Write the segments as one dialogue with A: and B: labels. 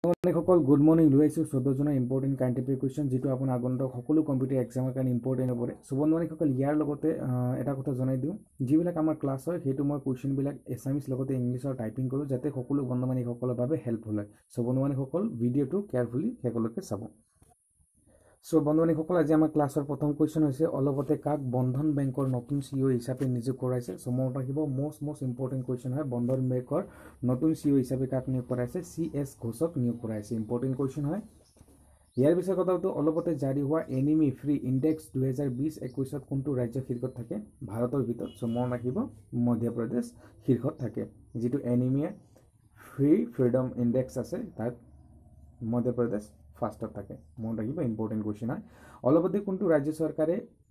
A: সকল good morning লৈ আহিছোঁ 14 জনৰ ইম্পৰ্টেণ্ট কাৰেণ্ট এফেয়াৰ কুৱেশ্যন যিটো আপোনাৰ আগন্তুক সকলো কম্পিটিটিভ এক্সামৰ কাৰণে ইম্পৰ্টেণ্ট হ'ব। সো বন্ধুসকল ইয়াৰ লগতে এটা কথা জনাই দিওঁ, যিবিলাক আমাৰ ক্লাছ হয় সেইটো মই কুৱেশ্যনবিলাক এছামিছ লগতে ইংলিছৰ টাইপিং কৰোঁ যাতে সকলো বন্ধুসকলৰ বাবে হেল্পফুল হয়। সো বন্ধুসকল ভিডিঅ'টো কেয়াৰফুলি শেষলৈকে চাব। সো বন্ধুসকল আজি আমাৰ ক্লাছৰ প্ৰথম কুৱেশ্যন হৈছে অলপতে কাক বন্ধন বেংকৰ নতুন CEO হিচাপে নিযুক্ত কৰাইছে। সো মনত ৰাখিব মোষ্ট ইম্পৰ্টেণ্ট কুৱেশ্যন হয়, বন্ধন বেংকৰ নতুন CEO হিচাপে কাক নিয়োগ কৰাইছে? CS ঘোষক নিয়োগ কৰাইছে। ইম্পৰ্টেণ্ট কুৱেশ্যন হয়। ইয়াৰ পিছৰ কথাটো অলপতে জাৰি হোৱা এনিমি ফ্ৰী ইণ্ডেক্স 2020-21 কোনটো ৰাজ্য শীৰ্ষত থাকে? ভাৰতৰ ভিতৰত। সো মনত ৰাখিব মধ্যপ্ৰদেশ শীৰ্ষত থাকে। যিটো এনিমিয়া ফ্ৰীডম ইণ্ডেক্স আছে তাত মধ্যপ্ৰদেশ ফাৰ্ষ্টত থাকে। মনত ৰাখিব ইম্পৰ্টেণ্ট কুৱেশ্যন হয়। অলপতে কোনটো ৰাজ্য চৰকাৰে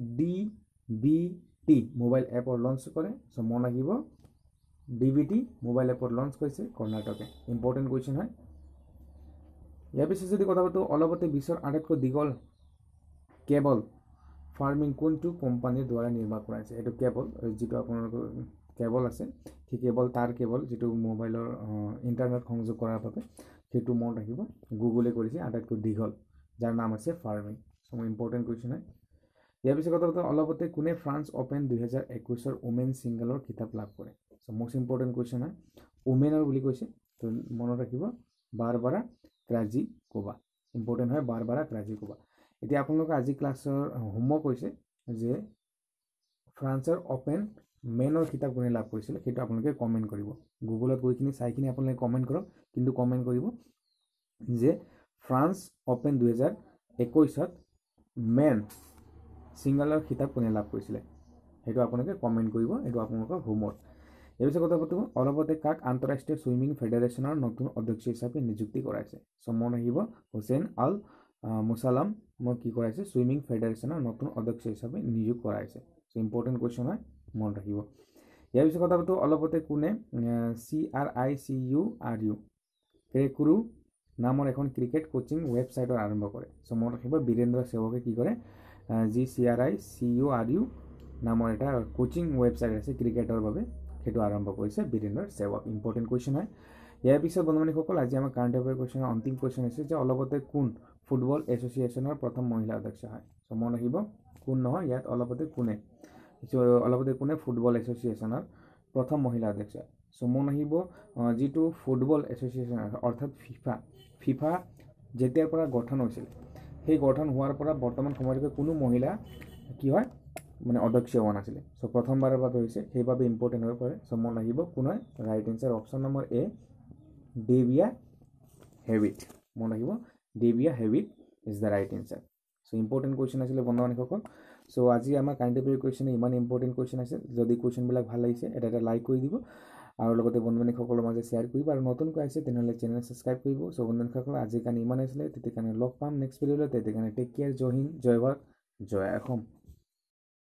A: DBT মোবাইল এপৰ লঞ্চ কৰে? সো মনত ৰাখিব DBT মোবাইল এপৰ লঞ্চ কৰিছে কৰ্ণাটকে। ইম্পৰ্টেণ্ট কুৱেশ্যন হয়। ইয়াৰ পিছত যদি কথা পাতোঁ, অলপতে বিশ্বৰ আটাইতকৈ দীঘল কেবল ফাৰ্মিং কোনটো কোম্পানীৰ দ্বাৰা নিৰ্মাণ কৰাইছে? এইটো কেবল যিটো আপোনালোকৰ কেবল আছে সেই তাৰ কেবল যিটো মোবাইলৰ ইণ্টাৰনেট সংযোগ কৰাৰ বাবে সেইটো মনত ৰাখিব গুগলে কৰিছে আটাইতকৈ দীঘল, যাৰ নাম আছে ফাৰ্মিং। সো ইম্পৰ্টেণ্ট কুৱেশ্যন হয়। ইয়াৰ পিছত কথা পাতোঁ, অলপতে কোনে ফ্ৰান্স অ'পেন 2021 ওমেন ছিংগলৰ খিতাপ লাভ কৰে? সো মোষ্ট ইম্পৰ্টেণ্ট কুৱেশ্যন হয়। ওমেনৰ বুলি কৈছে, তো মনত ৰাখিব বাৰবাৰা ক্ৰাজিকোভা। ইম্পৰ্টেণ্ট হয় বাৰবাৰা ক্ৰাজিকোভা। এতিয়া আপোনালোকে আজি ক্লাছৰ হোমৱৰ্ক হৈছে যে ফ্ৰান্সৰ অ'পেন মেনৰ খিতাপ কোনে লাভ কৰিছিলে সেইটো আপোনালোকে কমেণ্ট কৰিব। গুগলত গৈ কিনি চাইকিনি আপোনালোকে কমেণ্ট কৰক, কিন্তু কমেণ্ট কৰিব যে ফ্ৰান্স অ'পেন 2021 মেন ছিংগলৰ খিতাপ কোনে লাভ কৰিছিলে সেইটো আপোনালোকে কমেণ্ট কৰিব। এইটো আপোনালোকৰ হোমৱৰ্ক। ইয়াৰ পিছত কথা পাতোঁ, অলপতে কাক আন্তঃৰাষ্ট্ৰীয় ছুইমিং ফেডাৰেশ্যনৰ নতুন অধ্যক্ষ হিচাপে নিযুক্তি কৰাইছে? সো মনত ৰাখিব হুছেইন আল মুছালাম কি কৰাইছে? ছুইমিং ফেডাৰেশ্যনৰ নতুন অধ্যক্ষ হিচাপে নিয়োগ কৰাইছে। সো ইম্পৰ্টেণ্ট কুৱেশ্যন হয়, মনত ৰাখিব। ইয়াৰ পিছত কথা পাতোঁ, অলপতে কোনে CRICURU ক্ৰেকুৰু নামৰ এখন ক্ৰিকেট কোচিং ৱেবছাইটৰ আৰম্ভ কৰে? সো মনত ৰাখিব বীৰেন্দ্ৰ সেৱকে কি কৰে? যি CRICURU নামৰ এটা কোচিং ৱেবছাইট আছে ক্ৰিকেটৰ বাবে সেইটো আৰম্ভ কৰিছে বীৰেন্দ্ৰ সেৱক। ইম্পৰ্টেণ্ট কুৱেশ্যন হয়। ইয়াৰ পিছত বন্ধুসকল আজি আমাৰ কাৰেণ্ট এফেয়াৰ কুৱেশ্যনৰ অন্তিম কুৱেশ্যন হৈছে যে অলপতে কোন ফুটবল এছ'চিয়েশ্যনৰ প্ৰথম মহিলা অধ্যক্ষ হয়? সো মনত ৰাখিব কোন নহয়, ইয়াত অলপতে কোনে ফুটবল এছ'চিয়েশ্যনৰ প্ৰথম মহিলা অধ্যক্ষ হয়? সো মনত ৰাখিব যিটো ফুটবল এছ'চিয়েশ্যন অৰ্থাৎ ফিফা যেতিয়াৰ পৰা গঠন হৈছিল সেই গঠন হোৱাৰ পৰা বৰ্তমান সময়লৈকে কোনো মহিলা কি হয় মানে অধ্যক্ষ হোৱা নাছিলে। সো প্ৰথমবাৰৰ বাবে হৈছে, সেইবাবে ইম্পৰ্টেণ্ট হৈ পৰে। সো মনত ৰাখিব কোন হয়? Right answer option number A Davia Hewitt. মনত ৰাখিব Davia Hewitt is the right answer. So important question আছিলে বন্ধুসকল। সো আজি আমাৰ কাৰেণ্ট এফেয়াৰ কুৱেশ্যনে ইমান ইম্পৰ্টেণ্ট কুৱেশ্যন আছে। যদি কুৱেশ্যনবিলাক ভাল লাগিছে এটা লাইক কৰি দিব আৰু লগতে বন্ধুসকলৰ মাজত শ্বেয়াৰ কৰিব, আৰু নতুনকৈ আহিছে তেনেহ'লে চেনেল ছাবস্ক্ৰাইব কৰিব। সো বন্ধুসকল আজিৰ কাৰণে ইমান আছিলে, তেতিয়া কাৰণে লগ পাম নেক্সট ভিডিঅ'লৈ। তেতিয়া কাৰণে টেক কেয়াৰ, জয় হিন্দ, জয় ভাৰত, জয় অসম।